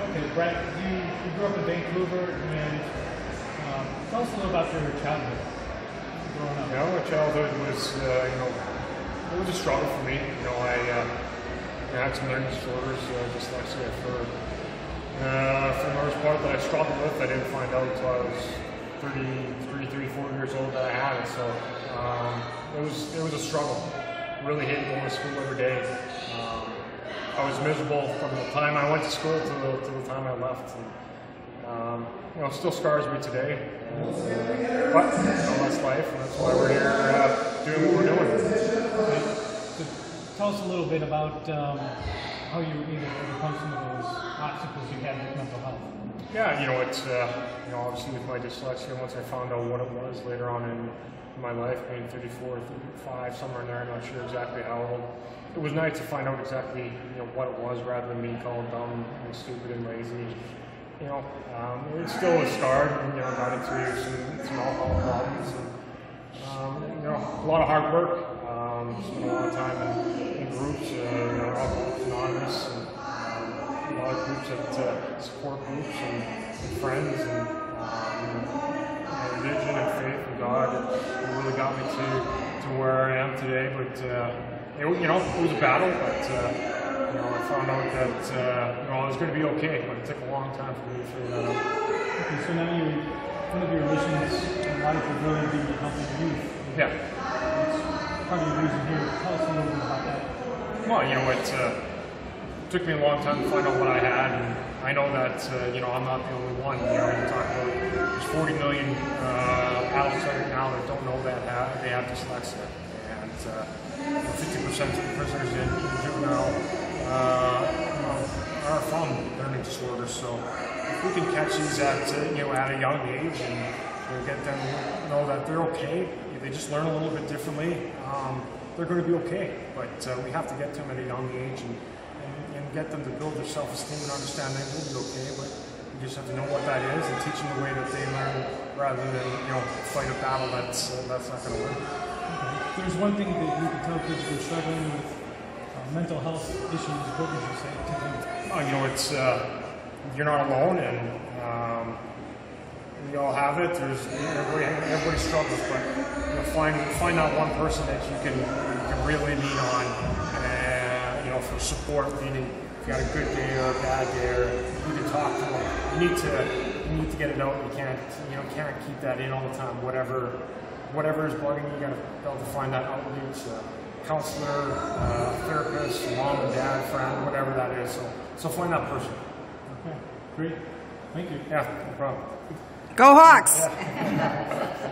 Okay, Brent, you grew up in Vancouver, and tell us a little about your childhood growing up. Yeah, my childhood was, it was a struggle for me. I had some learning disorders, dyslexia for the most part that I struggled with. I didn't find out until I was 34 years old that I had it. So it was a struggle. Really hated going to school every day. I was miserable from the time I went to school to the time I left. And, it still scars me today. But that's life, and that's why we're here doing what we're doing. So tell us a little bit about how you were able to overcome some of those obstacles you had with mental health. Yeah, it's obviously with my dyslexia, once I found out what it was later on in my life, being 34, 35, somewhere in there, I'm not sure exactly how old. It was nice to find out exactly what it was, rather than being called dumb and stupid and lazy. It still was scarred. Got into some alcohol problems, and a lot of hard work. Spent a lot of time in groups, Alcoholics Anonymous, and a lot of groups at support groups and friends, and religion and faith and God. It really got me to where I am today. But it was a battle, but. I found out that I was going to be okay, but it took a long time for me to figure that out. Okay, so now one of your missions in life is really to be helping youth. Yeah. That's part of your reason here. Tell us a little bit about that. Well, it took me a long time to find out what I had, and I know that I'm not the only one. You talk about there's 40 million adults right now that don't know that they have dyslexia, and 50% of the prisoners in juvenile are from learning disorders. So if we can catch these at a young age and get them to know that they're okay, if they just learn a little bit differently, they're going to be okay. But we have to get to them at a young age and get them to build their self-esteem and understand they will be okay. But you just have to know what that is and teach them the way that they learn, rather than fight a battle that's not going to win. Okay. There's one thing that you can tell kids who are struggling with mental health issues. What would you say to them? It's you're not alone, and we all have it. Everybody struggles, but find that one person that you can really lean on, for support. Meaning, if you got a good day or a bad day, or you can talk to them. You need to get it out. You can't keep that in all the time. Whatever is bugging you, got to be able to find that outreach. Counselor, therapist, mom and dad, friend, whatever that is. So find that person. Okay, great. Thank you. Yeah, no problem. Go Hawks! Yeah.